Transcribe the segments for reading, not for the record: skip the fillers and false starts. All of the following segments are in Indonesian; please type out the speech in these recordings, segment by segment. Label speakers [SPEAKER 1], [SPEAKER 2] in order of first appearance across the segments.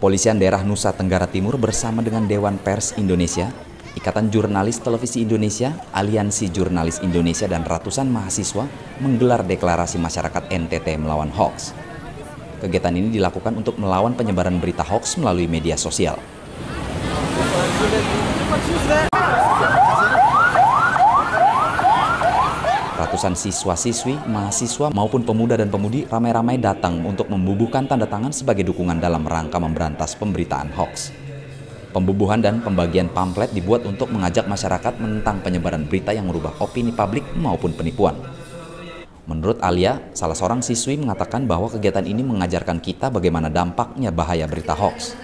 [SPEAKER 1] Kepolisian Daerah Nusa Tenggara Timur bersama dengan Dewan Pers Indonesia, Ikatan Jurnalis Televisi Indonesia, Aliansi Jurnalis Indonesia, dan ratusan mahasiswa menggelar deklarasi masyarakat NTT melawan hoaks. Kegiatan ini dilakukan untuk melawan penyebaran berita hoaks melalui media sosial. Ratusan siswa-siswi, mahasiswa maupun pemuda dan pemudi ramai-ramai datang untuk membubuhkan tanda tangan sebagai dukungan dalam rangka memberantas pemberitaan hoaks. Pembubuhan dan pembagian pamflet dibuat untuk mengajak masyarakat menentang penyebaran berita yang merubah opini publik maupun penipuan. Menurut Alia, salah seorang siswi mengatakan bahwa kegiatan ini mengajarkan kita bagaimana dampaknya bahaya berita hoaks.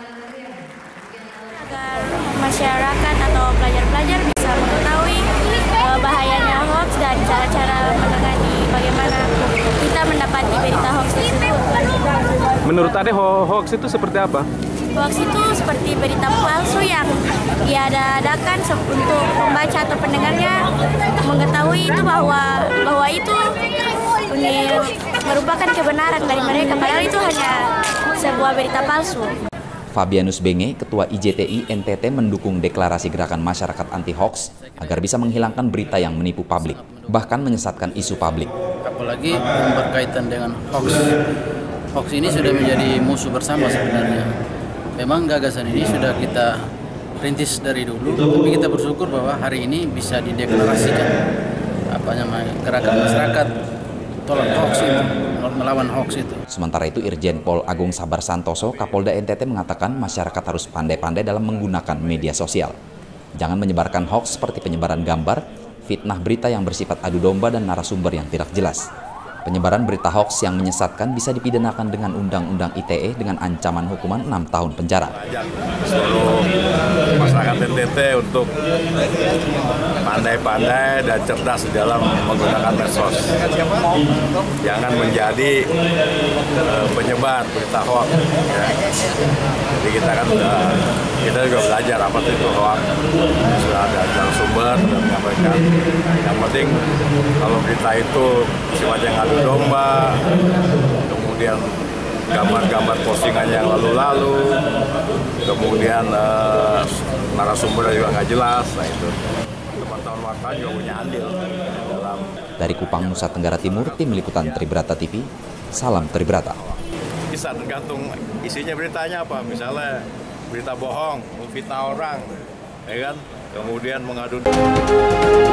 [SPEAKER 2] Agar masyarakat atau pelajar-pelajar bisa mengetahui bahayanya hoaks dan cara-cara menangani bagaimana kita mendapati berita hoaks tersebut.
[SPEAKER 3] Menurut Ade, hoaks itu seperti apa?
[SPEAKER 2] Hoaks itu seperti berita palsu yang diada-adakan untuk pembaca atau pendengarnya mengetahui itu bahwa itu merupakan kebenaran dari mereka, padahal itu hanya sebuah berita palsu.
[SPEAKER 1] Fabianus Benge, Ketua IJTI NTT, mendukung deklarasi gerakan masyarakat anti-hoaks agar bisa menghilangkan berita yang menipu publik, bahkan menyesatkan isu publik.
[SPEAKER 4] Apalagi yang berkaitan dengan hoaks. Hoaks ini sudah menjadi musuh bersama sebenarnya. Memang gagasan ini sudah kita rintis dari dulu, tapi kita bersyukur bahwa hari ini bisa dideklarasikan gerakan masyarakat tolak hoaks itu, melawan hoaks itu.
[SPEAKER 1] Sementara itu, Irjen Pol Agung Sabar Santoso, Kapolda NTT, mengatakan masyarakat harus pandai-pandai dalam menggunakan media sosial. Jangan menyebarkan hoaks seperti penyebaran gambar, fitnah berita yang bersifat adu domba, dan narasumber yang tidak jelas. Penyebaran berita hoaks yang menyesatkan bisa dipidanakan dengan Undang-Undang ITE dengan ancaman hukuman 6 tahun penjara.
[SPEAKER 5] Seluruh masyarakat NTT untuk pandai-pandai dan cerdas dalam menggunakan medsos. Jangan menjadi penyebar berita hoaks. Ya. Jadi kita juga belajar apa itu hoaks. Sudah ada narasumber dan menyampaikan. Yang penting kalau berita itu sifatnya ngadu domba, kemudian gambar-gambar postingan yang lalu-lalu, kemudian narasumber juga nggak jelas, nah itu teman-teman wartawan juga punya andil dalam.
[SPEAKER 1] Dari Kupang, Nusa Tenggara Timur, Tim Liputan Tribrata TV, salam Tribrata.
[SPEAKER 5] Bisa tergantung isinya beritanya apa, misalnya berita bohong, memfitnah orang, ya kan, kemudian mengadu.